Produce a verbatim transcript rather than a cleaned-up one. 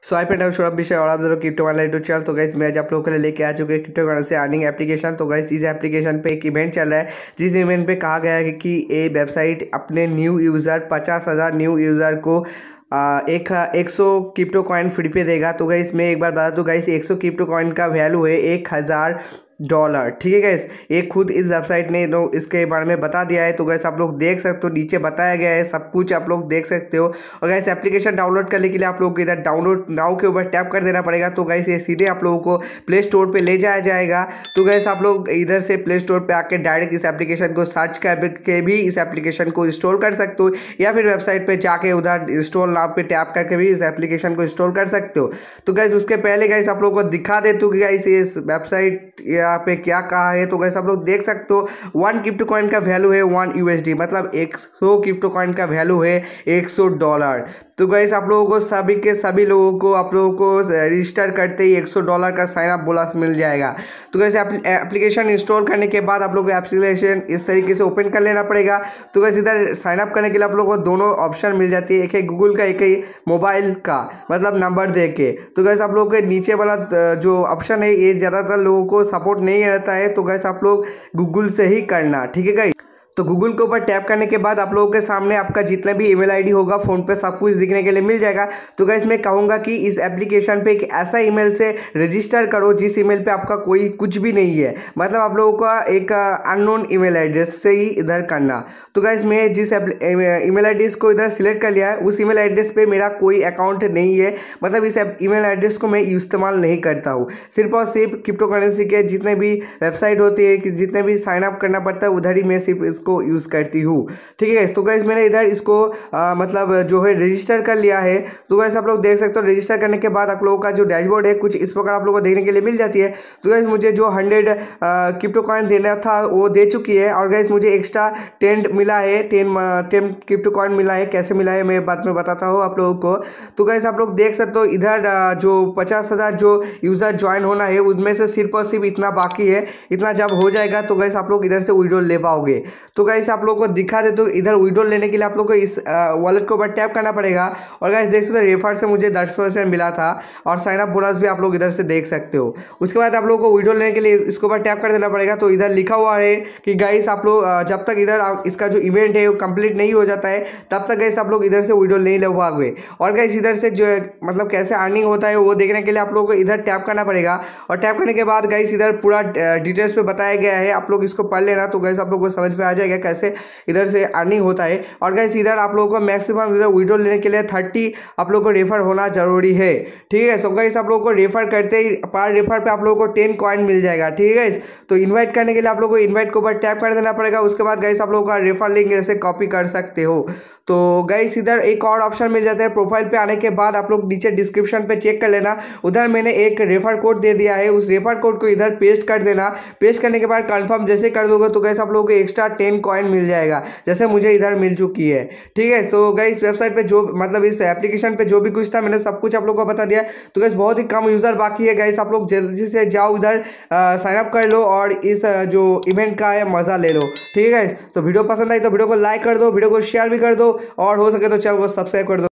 सो आई friend, Saurabh विषय और आप दोनों क्रिप्टो वाला यूट्यूब चैनल। तो गाइस मैं आप लोगों के लिए लेके आ चुके हैं क्रिप्टो करेंसी अर्निंग एप्लीकेशन। तो गाइस इस एप्लीकेशन पे एक इवेंट चल रहा है, जिस इवेंट पे कहा गया है कि ये वेबसाइट अपने न्यू यूज़र पचास हज़ार न्यू यूज़र को आ, एक एक सौ क्रिप्टो कॉइन फ्री पे देगा। तो गाइस मैं एक बार बता दूं गाइस, एक सौ क्रिप्टो कॉइन का वैल्यू है एक हज़ार डॉलर। ठीक है गाइस, ये खुद इस वेबसाइट ने नो इसके बारे में बता दिया है। तो गाइस आप लोग देख सकते हो, नीचे बताया गया है सब कुछ, आप लोग देख सकते हो। और गाइस एप्लीकेशन डाउनलोड करने के लिए आप लोग को इधर डाउनलोड नाउ के ऊपर टैप कर देना पड़ेगा। तो गाइस ये सीधे आप लोगों को प्ले स्टोर पे ले जाया जाएगा। तो गाइस आप लोग इधर से प्ले स्टोर पे आके डायरेक्ट इस एप्लीकेशन को सर्च करके भी इस एप्लीकेशन को इंस्टॉल कर सकते हो, या फिर वेबसाइट पे जाके उधर इंस्टॉल नाउ पे टैप करके भी इस एप्लीकेशन को इंस्टॉल कर सकते हो। तो गाइस उसके पहले गाइस आप लोगों को दिखा देते हो कि गाइस ये वेबसाइट यहाँ पे क्या कहा है। तो गाइस आप लोग देख सकते हो, वन क्रिप्टो कॉइन का वैल्यू है वन यूएसडी, मतलब एक सौ क्रिप्टो कॉइन का वैल्यू है एक सौ डॉलर। तो गाइस आप लोगों को सभी के सभी लोगों को आप लोगों को रजिस्टर करते ही एक सौ डॉलर का साइन अप बोनस मिल जाएगा। तो गाइस एप्लीकेशन इंस्टॉल करने के बाद आप लोगों को एप्लीकेशन इस तरीके से ओपन कर लेना पड़ेगा। तो गाइस इधर साइन अप करने के लिए आप लोगों को दोनों ऑप्शन मिल जाती है, एक है गूगल का, एक है मोबाइल का, मतलब नंबर दे के। तो गाइस आप लोगों के नीचे वाला जो ऑप्शन है ये ज़्यादातर लोगों को सपोर्ट नहीं रहता है। तो गाइस आप लोग गूगल से ही करना, ठीक है गाइस। तो गूगल के ऊपर टैप करने के बाद आप लोगों के सामने आपका जितना भी ईमेल आईडी होगा फ़ोन पे सब कुछ दिखने के लिए मिल जाएगा। तो गाइस मैं कहूँगा कि इस एप्लीकेशन पे एक ऐसा ईमेल से रजिस्टर करो जिस ईमेल पे आपका कोई कुछ भी नहीं है, मतलब आप लोगों का एक अननोन ईमेल एड्रेस से ही इधर करना। तो गाइस मैं जिस ईमेल एड्रेस को इधर सिलेक्ट कर लिया है उस ईमेल एड्रेस पे मेरा कोई अकाउंट नहीं है, मतलब इस ईमेल एड्रेस को मैं इस्तेमाल नहीं करता हूँ। सिर्फ और सिर्फ क्रिप्टो करेंसी के जितने भी वेबसाइट होती है कि जितने भी साइन अप करना पड़ता है उधर ही मैं सिर्फ को यूज़ करती हूँ, ठीक है गाइस। तो गाइस मैंने इधर इसको आ, मतलब जो है रजिस्टर कर लिया है। तो गाइस आप लोग देख सकते हो, रजिस्टर करने के बाद आप लोगों का जो डैशबोर्ड है कुछ इस प्रकार आप लोगों को देखने के लिए मिल जाती है। तो गाइस मुझे जो हंड्रेड क्रिप्टो कॉइन देना था वो दे चुकी है, और गाइस मुझे एक्स्ट्रा टेन मिला है, टेन टेन क्रिप्टो कॉइन मिला है। कैसे मिला है मैं बाद में बताता हूँ आप लोगों को। तो गाइस आप लोग देख सकते हो इधर जो पचास हज़ार जो यूज़र ज्वाइन होना है उनमें से सिर्फ और सिर्फ इतना बाकी है। इतना जब हो जाएगा तो गाइस आप लोग इधर से विड्रॉल ले पाओगे। तो गाइस आप लोगों को दिखा दे, तो इधर विड्रॉल लेने के लिए आप लोग को इस वॉलेट के ऊपर टैप करना पड़ेगा। और गाइस देख सकते हो रेफर से मुझे दस परसेंट मिला था, और साइन अप बोनस भी आप लोग इधर से देख सकते हो। उसके बाद आप लोगों को विड्रॉल लेने के लिए इसके ऊपर टैप कर देना पड़ेगा। तो इधर लिखा हुआ है कि गाइस आप लोग जब तक इधर इसका जो इवेंट है वो कंप्लीट नहीं हो जाता है तब तक गाइस आप लोग इधर से विड्रॉल नहीं ले पाओगे। और गाइस इधर से जो मतलब कैसे अर्निंग होता है वो देखने के लिए आप लोगों को इधर टैप करना पड़ेगा। और टैप करने के बाद गाइस इधर पूरा डिटेल्स पे बताया गया है, आप लोग इसको पढ़ लेना। तो गाइस आप लोग को समझ में आ जाएगा कैसे इधर से अर्निंग होता है। और गाइस इधर आप लोगों को मैक्सिमम इधर विड्रॉल लेने के लिए थर्टी आप लोगों को रेफर होना जरूरी है, ठीक है। सो गाइस आप लोगों को रेफर करते ही पर रेफर पे आप लोगों को टेन कॉइन मिल जाएगा, ठीक है गाइस। तो इनवाइट करने के लिए आप लोगों को इनवाइट के ऊपर टैप कर देना पड़ेगा। उसके बाद गाइस आप लोगों का रेफर लिंक ऐसे कॉपी कर सकते हो। तो गाइस इधर एक और ऑप्शन मिल जाता है, प्रोफाइल पे आने के बाद आप लोग नीचे डिस्क्रिप्शन पे चेक कर लेना, उधर मैंने एक रेफर कोड दे दिया है, उस रेफर कोड को इधर पेस्ट कर देना। पेस्ट करने के बाद कंफर्म जैसे कर दोगे तो गाइस आप लोगों को एक्स्ट्रा टेन कॉइन मिल जाएगा, जैसे मुझे इधर मिल चुकी है, ठीक है। तो गाइस वेबसाइट पे जो मतलब इस एप्लीकेशन पे जो भी कुछ था मैंने सब कुछ आप लोग को बता दिया। तो गाइस बहुत ही कम यूज़र बाकी है गाइस, आप लोग जल्दी से जाओ इधर साइन अप कर लो और इस जो इवेंट का है मज़ा ले लो, ठीक है गाइस। तो वीडियो पसंद आई तो वीडियो को लाइक कर दो, वीडियो को शेयर भी कर दो, और हो सके तो चैनल को सब्सक्राइब कर दो।